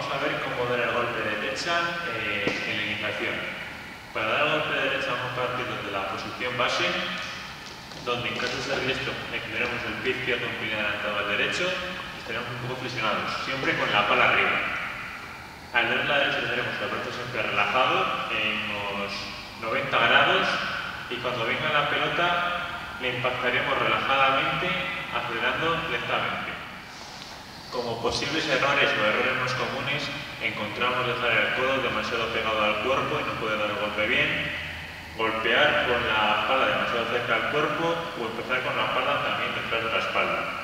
a ver cómo dar el golpe de derecha en la iniciación. Para dar el golpe de derecha vamos a partir desde la posición base, donde en caso de ser diestro tendremos el pie izquierdo un pelín adelantado al derecho y estaremos un poco flexionados, siempre con la pala arriba. Al dar la derecha tendremos el brazo siempre relajado en unos 90 grados y cuando venga la pelota le impactaremos relajadamente, acelerando lentamente. Como posibles errores o errores más comunes, encontramos dejar el codo demasiado pegado al cuerpo y no puede dar el golpe bien, golpear con la pala demasiado cerca al cuerpo o empezar con la pala también detrás de la espalda.